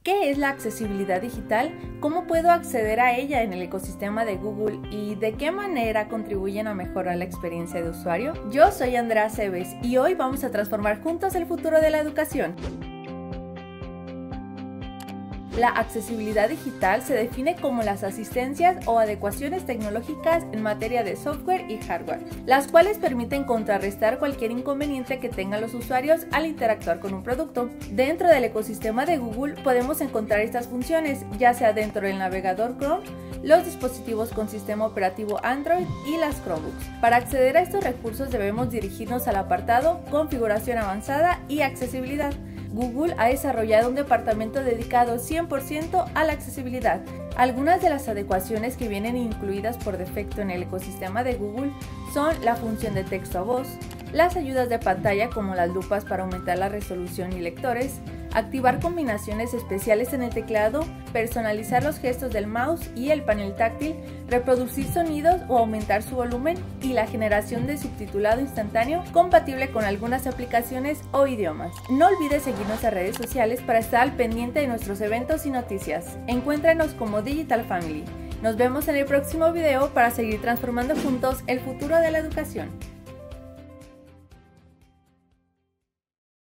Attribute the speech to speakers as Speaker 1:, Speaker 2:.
Speaker 1: ¿Qué es la accesibilidad digital? ¿Cómo puedo acceder a ella en el ecosistema de Google? ¿Y de qué manera contribuyen a mejorar la experiencia de usuario? Yo soy Andrea Cebes y hoy vamos a transformar juntos el futuro de la educación. La accesibilidad digital se define como las asistencias o adecuaciones tecnológicas en materia de software y hardware, las cuales permiten contrarrestar cualquier inconveniente que tengan los usuarios al interactuar con un producto. Dentro del ecosistema de Google podemos encontrar estas funciones, ya sea dentro del navegador Chrome, los dispositivos con sistema operativo Android y las Chromebooks. Para acceder a estos recursos debemos dirigirnos al apartado Configuración avanzada y accesibilidad. Google ha desarrollado un departamento dedicado 100% a la accesibilidad. Algunas de las adecuaciones que vienen incluidas por defecto en el ecosistema de Google son la función de texto a voz, las ayudas de pantalla como las lupas para aumentar la resolución y lectores, activar combinaciones especiales en el teclado, personalizar los gestos del mouse y el panel táctil, reproducir sonidos o aumentar su volumen y la generación de subtitulado instantáneo compatible con algunas aplicaciones o idiomas. No olvides seguirnos en redes sociales para estar al pendiente de nuestros eventos y noticias. Encuéntranos como Digital Family. Nos vemos en el próximo video para seguir transformando juntos el futuro de la educación.